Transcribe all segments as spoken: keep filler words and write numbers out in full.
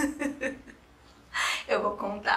Eu vou contar.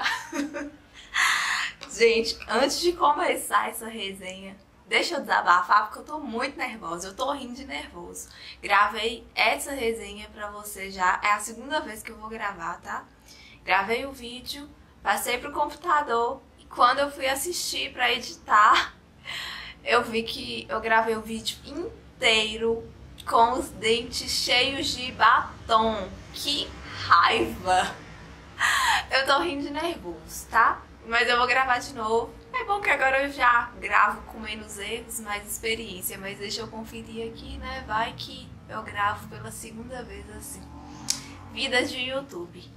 Gente, antes de começar essa resenha, deixa eu desabafar porque eu tô muito nervosa, eu tô rindo de nervoso. Gravei essa resenha pra você já, é a segunda vez que eu vou gravar, tá? Gravei o vídeo, passei pro computador e quando eu fui assistir pra editar, eu vi que eu gravei o vídeo inteiro com os dentes cheios de batom. Que raiva! Eu tô rindo de nervoso, tá? Mas eu vou gravar de novo. É bom que agora eu já gravo com menos erros, mais experiência. Mas deixa eu conferir aqui, né? Vai que eu gravo pela segunda vez assim. Vida de YouTube.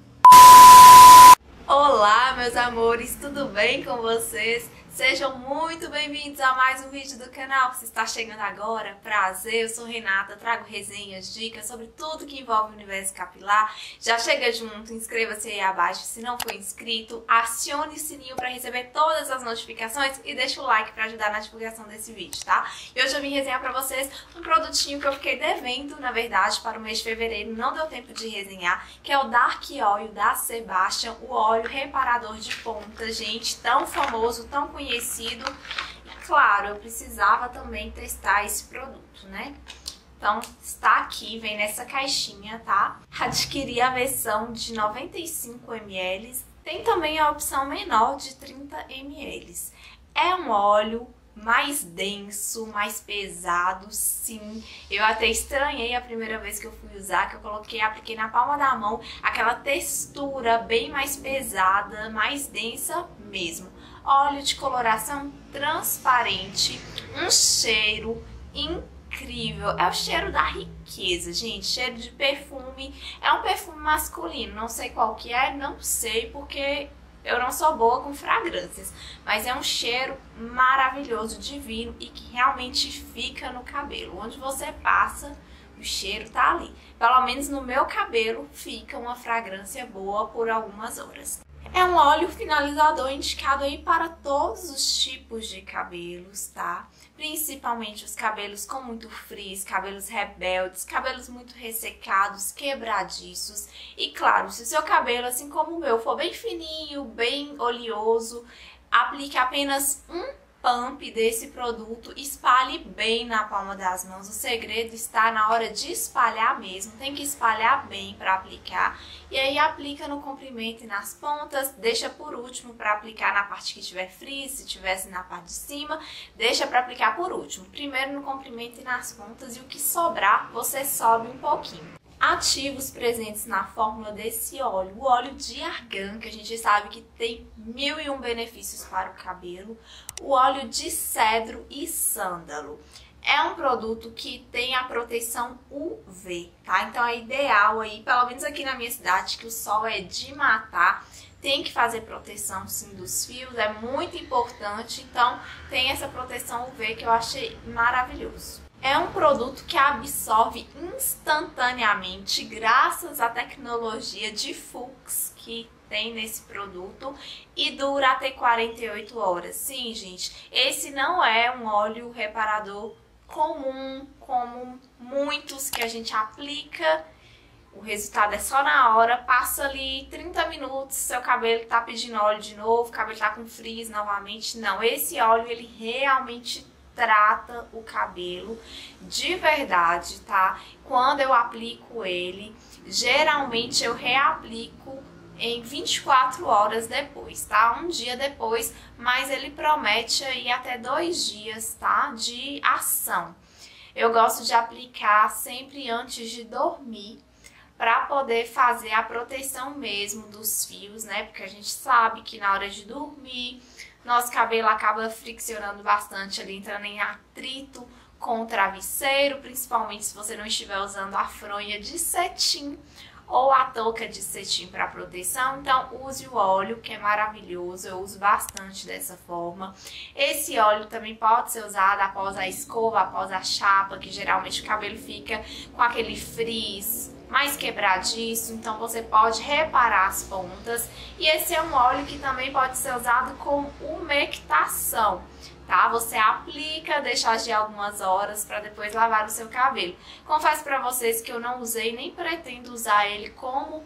Olá, meus amores, tudo bem com vocês? Sejam muito bem-vindos a mais um vídeo do canal. Se está chegando agora, prazer, eu sou Renata, trago resenhas, dicas sobre tudo que envolve o universo capilar. Já chega junto, inscreva-se aí abaixo se não for inscrito, acione o sininho para receber todas as notificações e deixa o like para ajudar na divulgação desse vídeo, tá? E hoje eu vim resenhar para vocês um produtinho que eu fiquei devendo, na verdade, para o mês de fevereiro, não deu tempo de resenhar, que é o Dark Oil da Sebastian, o óleo reparador de ponta, gente, tão famoso, tão conhecido. Conhecido. E claro, eu precisava também testar esse produto, né? Então está aqui, vem nessa caixinha, tá? Adquiri a versão de noventa e cinco mililitros, tem também a opção menor de trinta mililitros. É um óleo mais denso, mais pesado, sim. Eu até estranhei a primeira vez que eu fui usar, que eu coloquei, apliquei na palma da mão, aquela textura bem mais pesada, mais densa mesmo. Óleo de coloração transparente, um cheiro incrível, é o cheiro da riqueza, gente, cheiro de perfume, é um perfume masculino, não sei qual que é, não sei porque eu não sou boa com fragrâncias, mas é um cheiro maravilhoso, divino e que realmente fica no cabelo, onde você passa, o cheiro tá ali, pelo menos no meu cabelo fica uma fragrância boa por algumas horas. É um óleo finalizador indicado aí para todos os tipos de cabelos, tá? Principalmente os cabelos com muito frizz, cabelos rebeldes, cabelos muito ressecados, quebradiços. E claro, se o seu cabelo, assim como o meu, for bem fininho, bem oleoso, aplique apenas um pump desse produto, espalhe bem na palma das mãos. O segredo está na hora de espalhar mesmo, tem que espalhar bem para aplicar. E aí aplica no comprimento e nas pontas, deixa por último para aplicar na parte que tiver frizz, se tivesse na parte de cima, deixa para aplicar por último. Primeiro no comprimento e nas pontas e o que sobrar você sobe um pouquinho. Ativos presentes na fórmula desse óleo, o óleo de argan, que a gente sabe que tem mil e um benefícios para o cabelo, o óleo de cedro e sândalo. É um produto que tem a proteção U V, tá? Então é ideal aí, pelo menos aqui na minha cidade, que o sol é de matar, tem que fazer proteção sim dos fios, é muito importante, então tem essa proteção U V que eu achei maravilhoso. É um produto que absorve instantaneamente graças à tecnologia de Fuchs que tem nesse produto e dura até quarenta e oito horas. Sim, gente, esse não é um óleo reparador comum, como muitos que a gente aplica. O resultado é só na hora, passa ali trinta minutos, seu cabelo tá pedindo óleo de novo, o cabelo tá com frizz novamente. Não, esse óleo ele realmente trata o cabelo de verdade, tá? Quando eu aplico ele, geralmente eu reaplico em vinte e quatro horas depois, tá? Um dia depois, mas ele promete aí até dois dias, tá? De ação. Eu gosto de aplicar sempre antes de dormir, para poder fazer a proteção mesmo dos fios, né? Porque a gente sabe que na hora de dormir, nosso cabelo acaba friccionando bastante ali, entrando em atrito com o travesseiro, principalmente se você não estiver usando a fronha de cetim ou a touca de cetim para proteção. Então use o óleo, que é maravilhoso, eu uso bastante dessa forma. Esse óleo também pode ser usado após a escova, após a chapa, que geralmente o cabelo fica com aquele frizz mais quebradiço, então você pode reparar as pontas. E esse é um óleo que também pode ser usado com umectação, tá? Você aplica, deixa agir algumas horas para depois lavar o seu cabelo. Confesso para vocês que eu não usei, nem pretendo usar ele como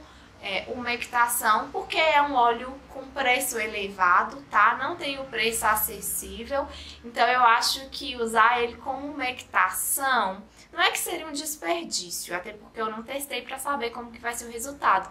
é, umectação, porque é um óleo com preço elevado, tá? Não tem o preço acessível, então eu acho que usar ele como umectação não é que seria um desperdício, até porque eu não testei para saber como que vai ser o resultado,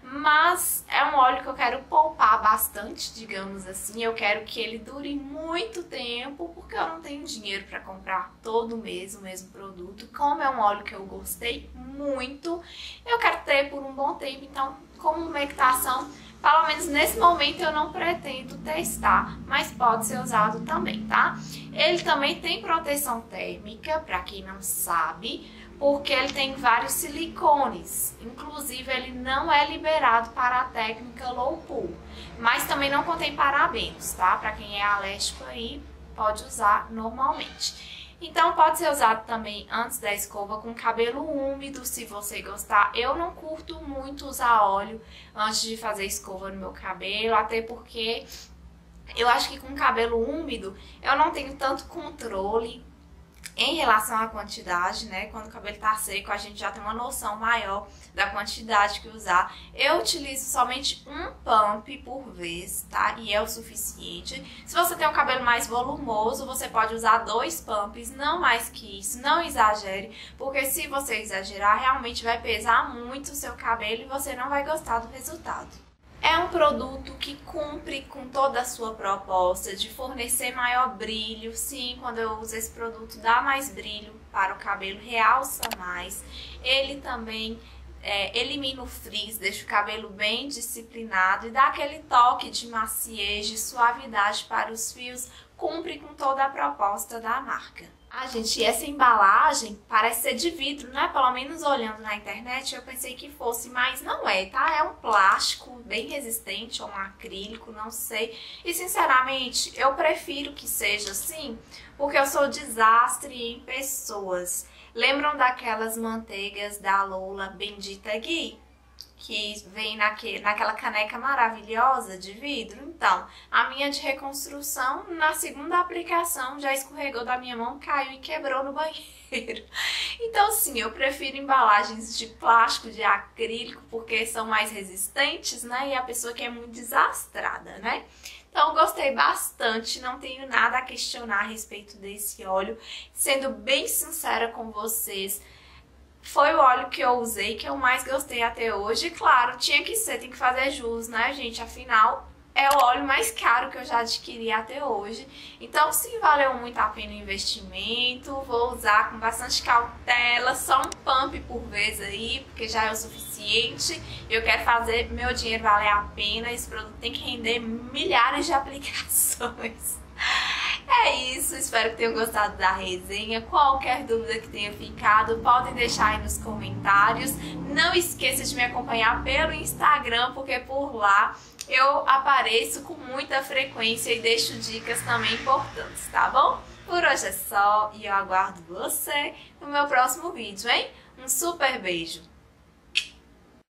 mas é um óleo que eu quero poupar bastante, digamos assim. Eu quero que ele dure muito tempo, porque eu não tenho dinheiro para comprar todo mês o mesmo produto. Como é um óleo que eu gostei muito, eu quero ter por um bom tempo, então como umectação, pelo menos nesse momento eu não pretendo testar, mas pode ser usado também, tá? Ele também tem proteção térmica, para quem não sabe, porque ele tem vários silicones. Inclusive, ele não é liberado para a técnica low pool, mas também não contém parabenos, tá? Para quem é alérgico aí, pode usar normalmente. Então pode ser usado também antes da escova com cabelo úmido, se você gostar. Eu não curto muito usar óleo antes de fazer escova no meu cabelo, até porque eu acho que com cabelo úmido eu não tenho tanto controle em relação à quantidade, né? Quando o cabelo tá seco, a gente já tem uma noção maior da quantidade que usar. Eu utilizo somente um pump por vez, tá? E é o suficiente. Se você tem um cabelo mais volumoso, você pode usar dois pumps, não mais que isso. Não exagere, porque se você exagerar, realmente vai pesar muito o seu cabelo e você não vai gostar do resultado. É um produto que cumpre com toda a sua proposta de fornecer maior brilho. Sim, quando eu uso esse produto dá mais brilho para o cabelo, realça mais. Ele também é, elimina o frizz, deixa o cabelo bem disciplinado e dá aquele toque de maciez, de suavidade para os fios. Cumpre com toda a proposta da marca. Ah, gente, essa embalagem parece ser de vidro, né? Pelo menos olhando na internet eu pensei que fosse, mas não é, tá? É um plástico bem resistente ou um acrílico, não sei. E sinceramente, eu prefiro que seja assim, porque eu sou desastre em pessoas. Lembram daquelas manteigas da Lola Bendita Ghee? Que vem naque, naquela caneca maravilhosa de vidro? Então, a minha de reconstrução, na segunda aplicação, já escorregou da minha mão, caiu e quebrou no banheiro. Então, sim, eu prefiro embalagens de plástico, de acrílico, porque são mais resistentes, né? E a pessoa que é muito desastrada, né? Então, gostei bastante, não tenho nada a questionar a respeito desse óleo. Sendo bem sincera com vocês, foi o óleo que eu usei, que eu mais gostei até hoje. Claro, tinha que ser, tem que fazer jus, né, gente? Afinal, é o óleo mais caro que eu já adquiri até hoje. Então, sim, valeu muito a pena o investimento. Vou usar com bastante cautela, só um pump por vez aí, porque já é o suficiente. Eu quero fazer meu dinheiro valer a pena. Esse produto tem que render milhares de aplicações. É isso, espero que tenham gostado da resenha. Qualquer dúvida que tenha ficado, podem deixar aí nos comentários. Não esqueça de me acompanhar pelo Instagram, porque por lá eu apareço com muita frequência e deixo dicas também importantes, tá bom? Por hoje é só e eu aguardo você no meu próximo vídeo, hein? Um super beijo!